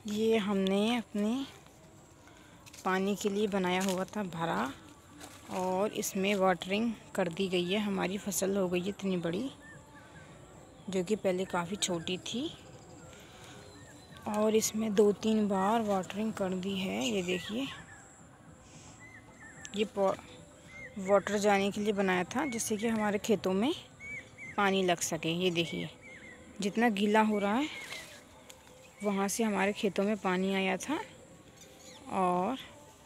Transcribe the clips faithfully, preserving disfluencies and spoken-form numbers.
ये हमने अपने पानी के लिए बनाया हुआ था भरा, और इसमें वाटरिंग कर दी गई है। हमारी फसल हो गई है इतनी बड़ी, जो कि पहले काफ़ी छोटी थी, और इसमें दो तीन बार वाटरिंग कर दी है। ये देखिए, ये वाटर जाने के लिए बनाया था, जिससे कि हमारे खेतों में पानी लग सके। ये देखिए, जितना गीला हो रहा है वहाँ से हमारे खेतों में पानी आया था, और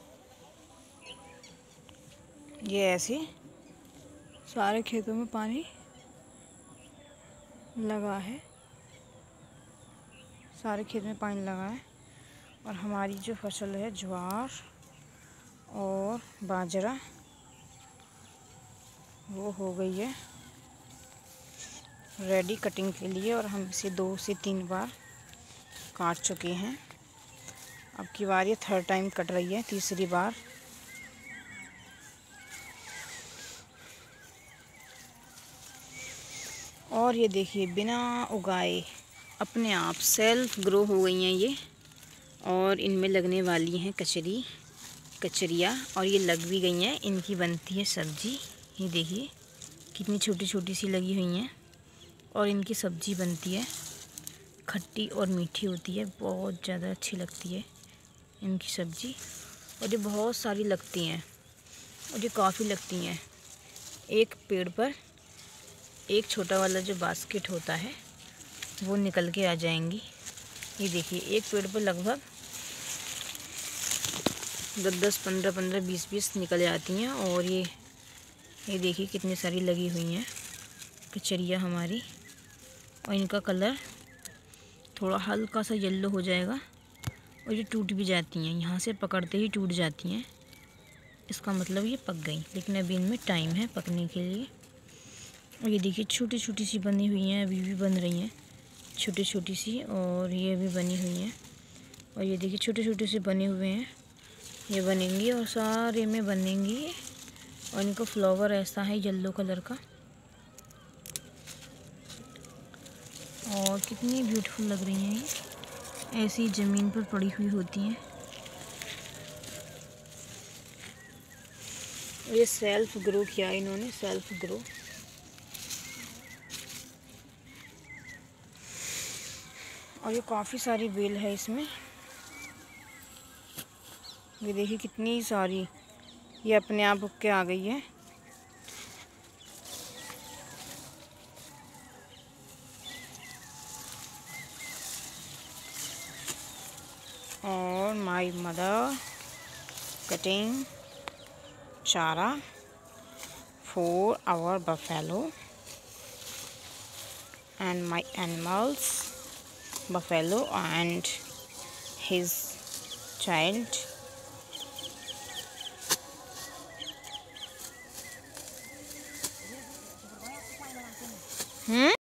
ये ऐसे सारे खेतों में पानी लगा है। सारे खेत में पानी लगा है, और हमारी जो फसल है ज्वार और बाजरा, वो हो गई है रेडी कटिंग के लिए, और हम इसे दो से तीन बार काट चुके हैं। अब की बार ये थर्ड टाइम कट रही है, तीसरी बार। और ये देखिए, बिना उगाए अपने आप सेल्फ ग्रो हो गई हैं ये, और इनमें लगने वाली हैं कचरी कचरियाँ, और ये लग भी गई हैं। इनकी बनती है सब्जी। ये देखिए कितनी छोटी छोटी सी लगी हुई हैं, और इनकी सब्जी बनती है, खट्टी और मीठी होती है, बहुत ज़्यादा अच्छी लगती है इनकी सब्जी। और ये बहुत सारी लगती हैं, और ये काफ़ी लगती हैं। एक पेड़ पर एक छोटा वाला जो बास्केट होता है वो निकल के आ जाएंगी। ये देखिए, एक पेड़ पर लगभग दस दस पंद्रह पंद्रह बीस बीस निकल जाती हैं। और ये ये देखिए कितनी सारी लगी हुई हैं कचरियाँ हमारी, और इनका कलर थोड़ा हल्का सा येलो हो जाएगा, और ये टूट भी जाती हैं, यहाँ से पकड़ते ही टूट जाती हैं। इसका मतलब ये पक गई, लेकिन अभी इनमें टाइम है पकने के लिए। और ये देखिए छोटी छोटी सी बनी हुई हैं, अभी भी बन रही हैं छोटी छोटी सी, और ये भी बनी हुई हैं। और ये देखिए छोटे छोटे से बने हुए हैं, ये बनेंगी और सारे में बनेंगी। और इनका फ्लावर ऐसा है येलो कलर का, और कितनी ब्यूटीफुल लग रही हैं ये, ऐसी ज़मीन पर पड़ी हुई होती हैं। ये सेल्फ ग्रो किया इन्होंने, सेल्फ ग्रो। और ये काफ़ी सारी बेल है इसमें। ये देखिए कितनी सारी, ये अपने आप उग के आ गई है। और माय मदर कटिंग चारा for our buffalo and my animals, buffalo and his child. Hmm?